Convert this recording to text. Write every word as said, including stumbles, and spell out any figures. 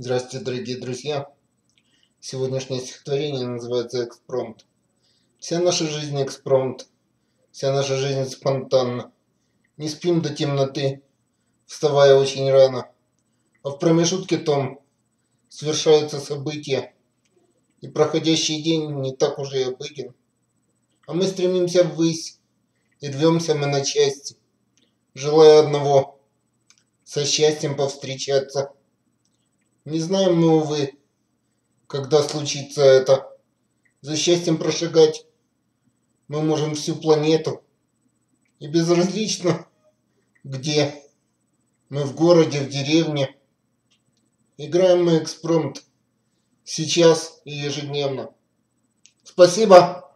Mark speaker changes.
Speaker 1: Здравствуйте, дорогие друзья! Сегодняшнее стихотворение называется «Экспромт». Вся наша жизнь экспромт, вся наша жизнь спонтанна. Не спим до темноты, вставая очень рано, а в промежутке том совершаются события, и проходящий день не так уже и обыден. А мы стремимся ввысь, и рвемся мы на части, желая одного — со счастьем повстречаться. Не знаем мы, увы, когда случится это. За счастьем прошагать мы можем всю планету. И безразлично, где мы, в городе, в деревне. Играем мы экспромт сейчас и ежедневно. Спасибо!